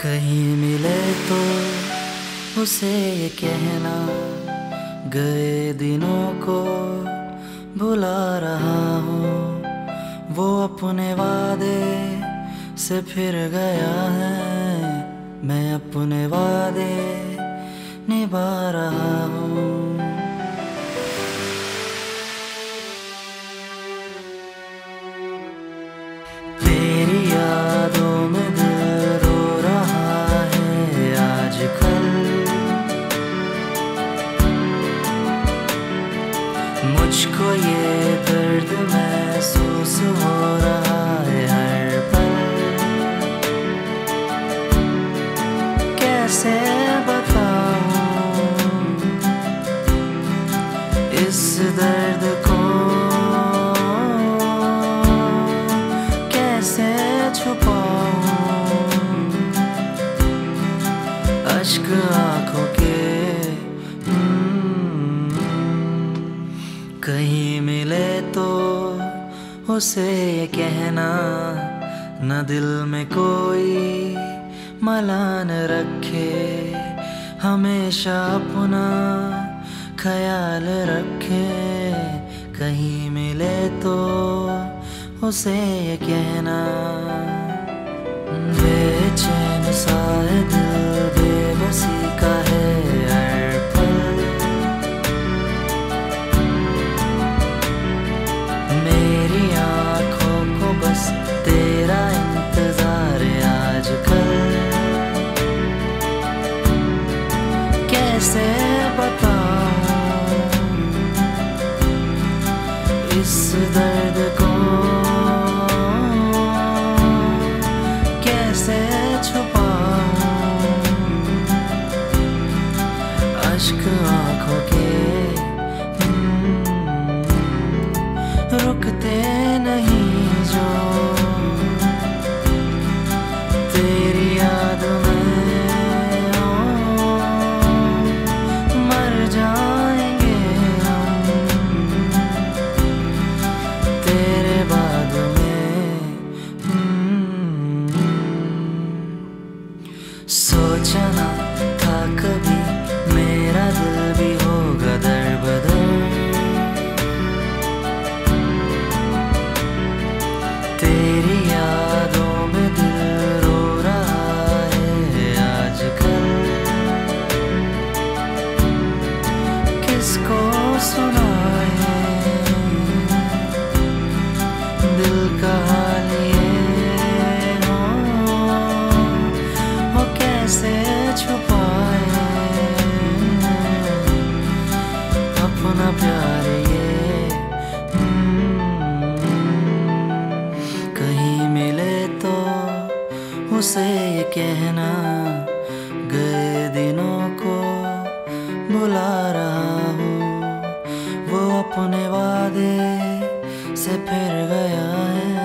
कहीं मिले तो उसे ये कहना, गए दिनों को भुला रहा हूँ। वो अपने वादे से फिर गया है, मैं अपने वादे निभा रहा हूँ। तेरी यादों में दिल रो रहा है आजकल, मुझको ये दर्द महसूस हो रहा है हर पल। कैसे बताऊं इस दर्द को, कैसे छुपाऊं अश्क आंखों के। कहीं मिले तो उसे ये कहना, न दिल में कोई मलान रखे, हमेशा अपना ख्याल रखे। कहीं मिले तो उसे ये कहना, बेचैन सा है दिल बेबसी का है हर पल। मेरी आँखों को बस तेरा इंतजार आजकल। कैसे बताऊं इस दर्द को, कैसे छुपाऊं अश्क आंखों के। रुकते नहीं जो तेरी याद में, मर जाएंगे हम तेरे बाद में। सोचा ना था कभी मेरा दिल भी होगा दरबदर। तेरी यादों में दिल रो रहा है आजकल। किसको सुनाए दिल का हाल ये हो कैसे छुपाए अपना प्यार ये। कहीं मिले तो उसे ये कहना, गए दिनों को भुला रहा हूँ। वो अपने वादे से फिर गया है,